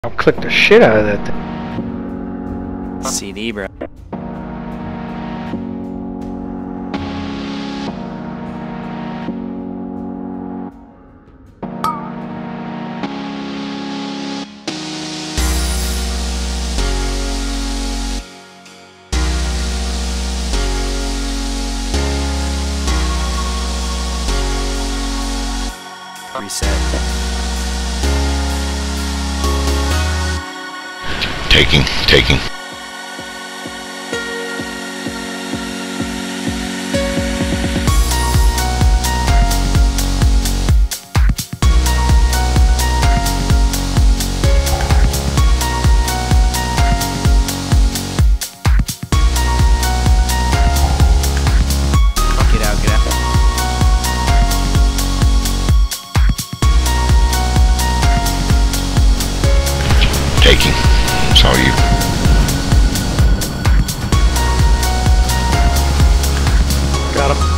I'll click the shit out of that thing. CD, bro. Reset. Taking. Get out. Taking. Saw you. Got him.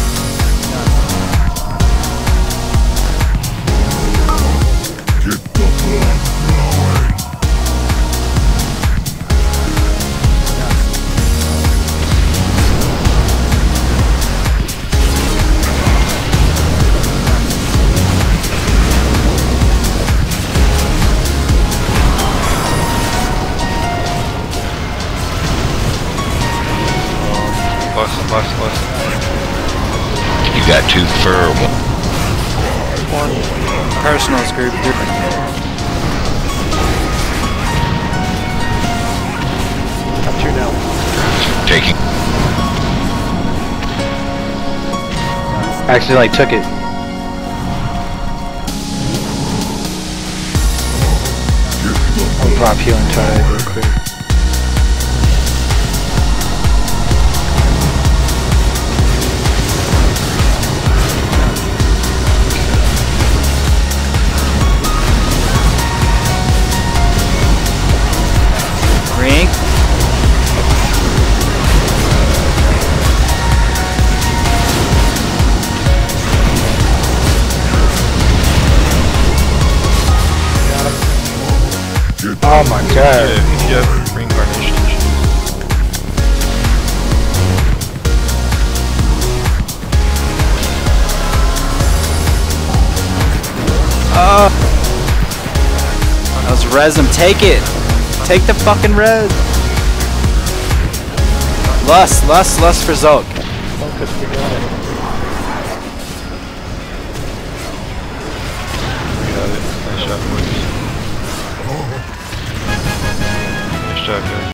Get the blood flowing. Lost. You got two fur. One personals group. Got two now. Taking. Accidentally took it. I'll drop healing tide real quick. Ring. Oh my god. If you have reincarnation. That was Resm. Take it. Take the fucking res. Lust for Zulk. Focus, we got it. Nice shot, boys. Nice job, guys.